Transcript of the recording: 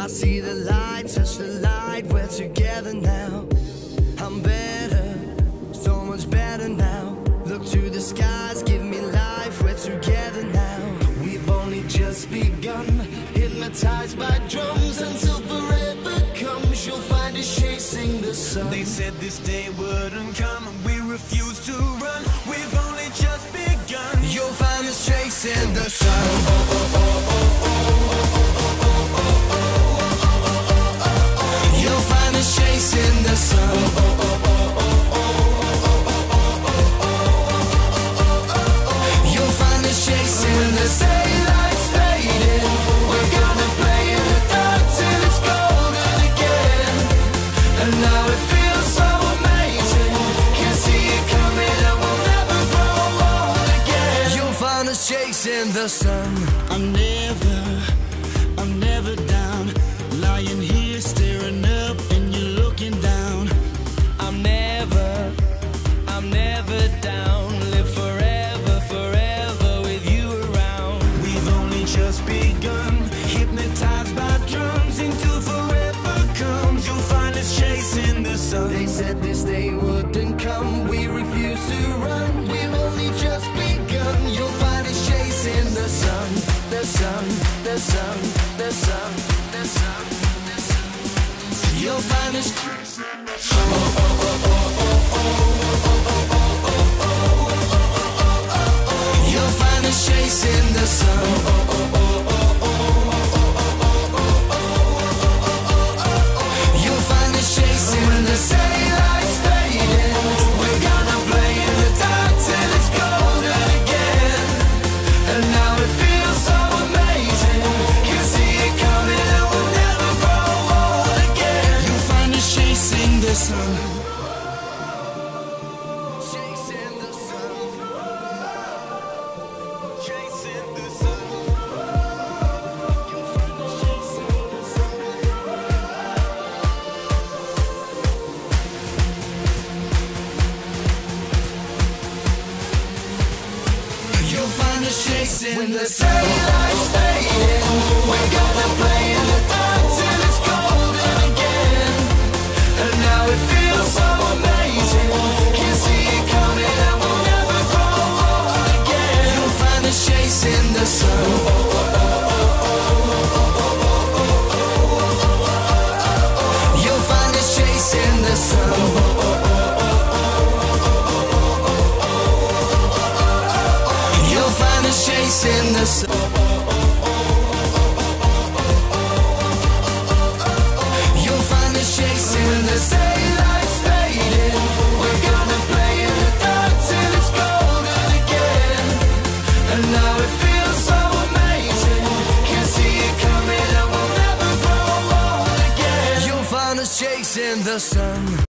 see the light, touch the light, we're together now. I'm better, so much better now. Look to the skies, give me life, we're together now. We've only just begun, hypnotized by drums until forever comes. You'll find us chasing the sun. They said this day wouldn't come, and we refuse to run. We've only just begun. You'll find us chasing the sun. You'll find us chasing the sun. You'll find us chasing the sun. Daylight's fading, we're gonna play in the dark till it's golden again. And now it feels so amazing, can see it coming and we'll never grow old again. You'll find us chasing the sun. I'm never down, lying here staring up and you're looking down. I'm never down, live forever, forever with you around. We've only just begun, hypnotized by drums until forever comes. You'll find us chasing the sun. They said this day wouldn't come, we refuse to run. We've only just begun. You'll find us chasing the sun, the sun, the sun, the sun, the sun, the sun. You'll find us chasing the sun. You'll find us chasing the sun. You'll find us chasing the sun. Daylight's fading, we're gonna play in the dark till it's golden again. And now it feels so amazing, can see it coming and we'll never grow old again. You'll find us chasing the sun. Chasing the sun. Chasing the sun. You'll find us chasing the sun. You'll find us chasing when the daylight's fading. We're gonna play in the dark till it's golden again. And now it feels so amazing, can see it coming and we'll never grow old again. You'll find us chasing the sun. You'll find us chasing the sun. You'll find us chasing the sun. You'll find us chasing the sun. Daylight's fading, we're gonna play in the dark till it's golden again. And now it feels so amazing, can see it coming and we'll never grow old again. You'll find us chasing the sun.